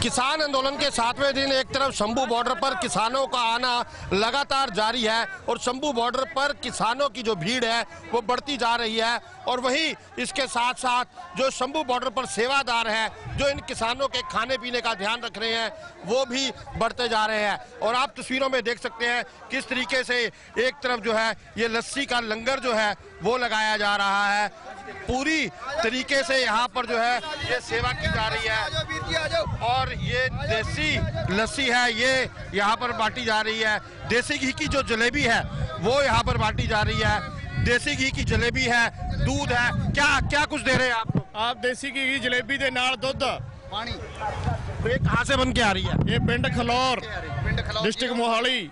किसान आंदोलन के 7वें दिन एक तरफ शंभू बॉर्डर पर किसानों का आना लगातार जारी है और शंभू बॉर्डर पर किसानों की जो भीड़ है वो बढ़ती जा रही है और वहीं इसके साथ साथ जो शंभू बॉर्डर पर सेवादार हैं जो इन किसानों के खाने पीने का ध्यान रख रहे हैं वो भी बढ़ते जा रहे हैं। और आप तस्वीरों में देख सकते हैं किस तरीके से एक तरफ जो है ये लस्सी का लंगर जो है वो लगाया जा रहा है, पूरी तरीके से यहाँ पर जो है ये सेवा की जा रही है और ये देसी लस्सी है ये यहाँ पर बांटी जा रही है। देसी घी की जो जलेबी है वो यहाँ पर बांटी जा रही है, देसी घी की जलेबी है, दूध है, क्या क्या कुछ दे रहे हैं आप देसी घी जलेबी दे नाल दुध पानी। तो ये कहाँ से बन के आ रही है? ये पिंड खलौर डिस्ट्रिक्ट मोहाली।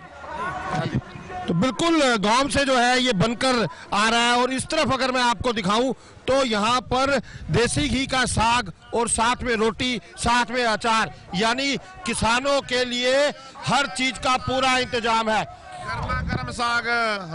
तो बिल्कुल गांव से जो है ये बनकर आ रहा है और इस तरफ अगर मैं आपको दिखाऊं तो यहाँ पर देसी घी का साग और साथ में रोटी, साथ में अचार, यानी किसानों के लिए हर चीज का पूरा इंतजाम है। गर्मा गर्म साग।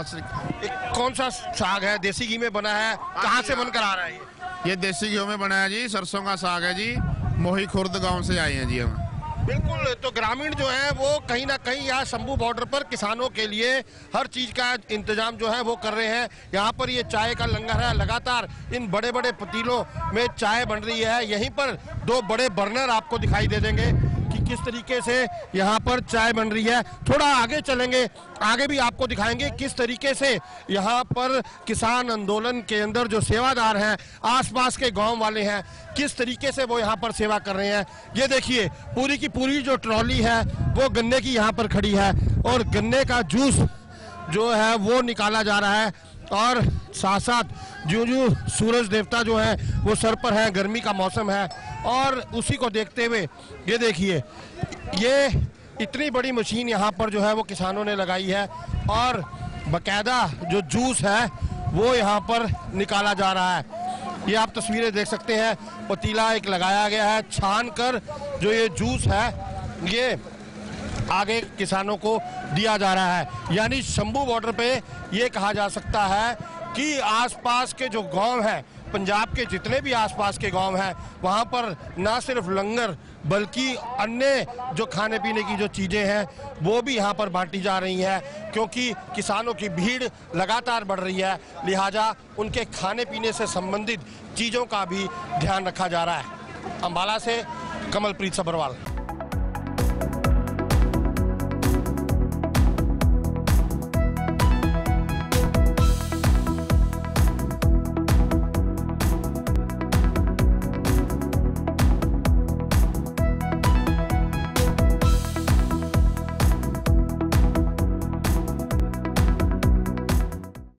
कौन सा साग है? देसी घी में बना है, कहाँ से बनकर आ रहा है ये देसी घी में बना है जी, सरसों का साग है जी, मोही खुर्द गांव से आए हैं जी हम। बिल्कुल, तो ग्रामीण जो है वो कहीं ना कहीं यहाँ शंभू बॉर्डर पर किसानों के लिए हर चीज का इंतजाम जो है वो कर रहे हैं। यहाँ पर ये चाय का लंगर है, लगातार इन बड़े बड़े पतीलों में चाय बन रही है। यहीं पर दो बड़े बर्नर आपको दिखाई दे देंगे कि किस तरीके से यहाँ पर चाय बन रही है। थोड़ा आगे चलेंगे, आगे भी आपको दिखाएंगे किस तरीके से यहाँ पर किसान आंदोलन के अंदर जो सेवादार हैं, आसपास के गांव वाले हैं, किस तरीके से वो यहाँ पर सेवा कर रहे हैं। ये देखिए पूरी की पूरी जो ट्रॉली है वो गन्ने की यहाँ पर खड़ी है और गन्ने का जूस जो है वो निकाला जा रहा है और साथ साथ जो सूरज देवता जो है वो सर पर है, गर्मी का मौसम है और उसी को देखते हुए ये देखिए ये इतनी बड़ी मशीन यहाँ पर जो है वो किसानों ने लगाई है और बकायदा जो जूस है वो यहाँ पर निकाला जा रहा है। ये आप तस्वीरें देख सकते हैं, पतीला एक लगाया गया है, छान कर जो ये जूस है ये आगे किसानों को दिया जा रहा है। यानी शंभू बॉर्डर पे ये कहा जा सकता है कि आसपास के जो गांव हैं, पंजाब के जितने भी आसपास के गांव हैं, वहां पर ना सिर्फ लंगर बल्कि अन्य जो खाने पीने की जो चीज़ें हैं वो भी यहां पर बांटी जा रही हैं, क्योंकि किसानों की भीड़ लगातार बढ़ रही है, लिहाजा उनके खाने पीने से संबंधित चीज़ों का भी ध्यान रखा जा रहा है। अंबाला से कमलप्रीत सब्रवाल।